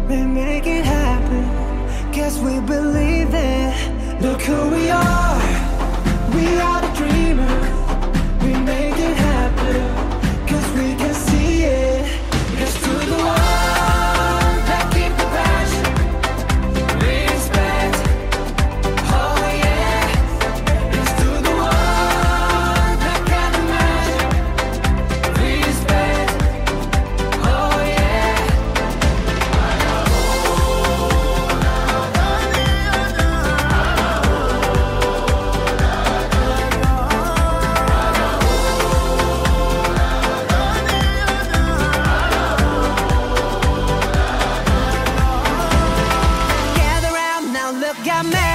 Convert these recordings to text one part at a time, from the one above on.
we make it happen. Guess we believe it. Look who we are the dreamers. We make it happen, cause we can see it. Here's to the ones that keep the passion, respect, oh yeah. Here's to the ones that can't imagine, respect, oh yeah. Gather round now, look at me.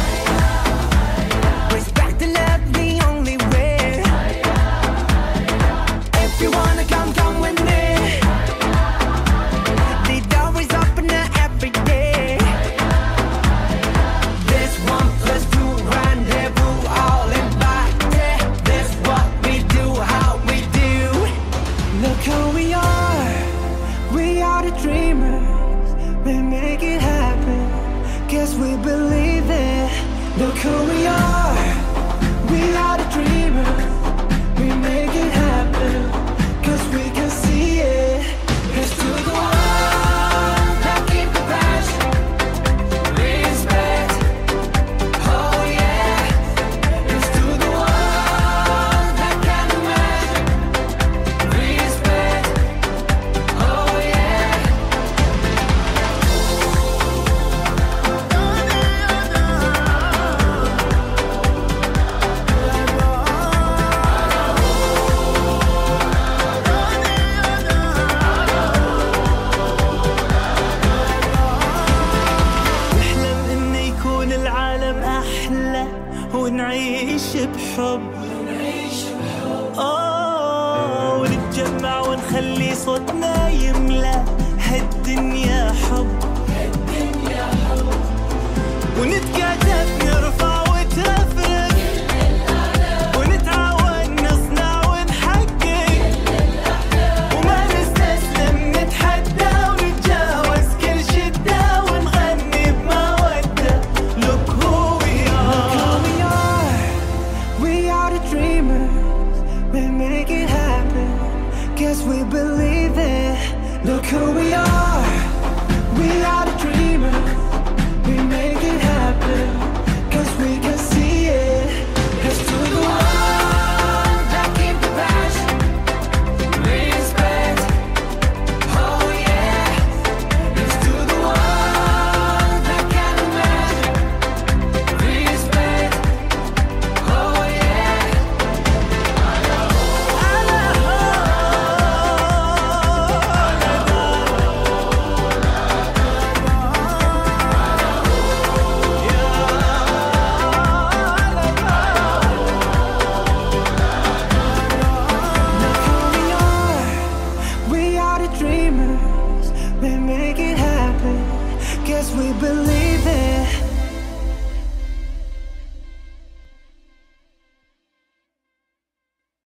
Respect and love the only way. If you wanna come with me. The door is open every day. This 1+2 rendezvous, all invited. This what we do, how we do. Look who we are the dreamers. We make it happen, guess we believe it. Look who we are the dreamers. We make it happen, cause we can see it. Here's to the ones that keep the passion, respect, oh yeah. Here's to the ones that can't imagine, respect, oh yeah. نحلم إن يكون العالم أحلى ونعيش بحب، ونتجمع ونخلي صوتنا يملى هالدنيا حب، ونتكاتف نرفع وترفرف، ونتعاون نصنع ونحقق، وما نستسلم نتحدى ونتجاوز كل شدة ونغني بمودة. Look who we are the dreamers. We make it happen, guess we believe it. Look who we are the dreamers. We make it happen, cause we can see it. Here's to the ones that keep the passion, respect, oh yeah. Here's to the ones that can't imagine, respect, oh yeah. We are the dreamers. We make it happen, guess we believe